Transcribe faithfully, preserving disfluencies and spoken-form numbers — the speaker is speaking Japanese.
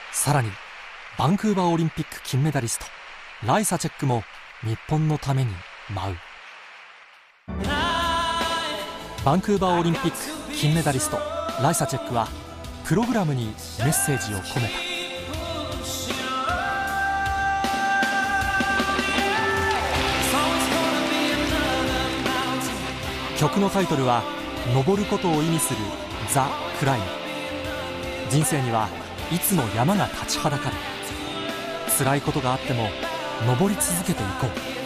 さらにバンクーバーオリンピック金メダリストライサチェックも日本のために舞う。バンクーバーオリンピック金メダリストライサチェックはプログラムにメッセージを込めた。曲のタイトルは登ることを意味するザ・クライム。人生にはいつも山が立ちはだかる。辛いことがあっても登り続けていこう。